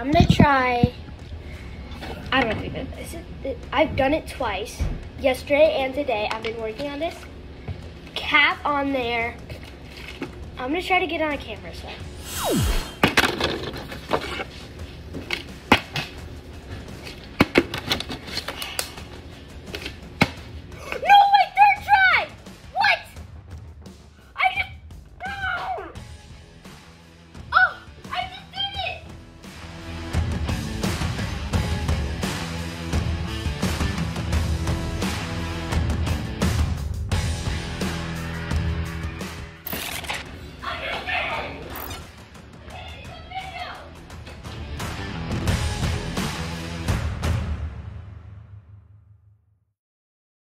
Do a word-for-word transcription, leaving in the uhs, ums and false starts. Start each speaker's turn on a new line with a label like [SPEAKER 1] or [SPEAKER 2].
[SPEAKER 1] I'm gonna try. I don't think that this is, I've done it twice. Yesterday and today, I've been working on this. Cap on there. I'm gonna try to get on a camera, so.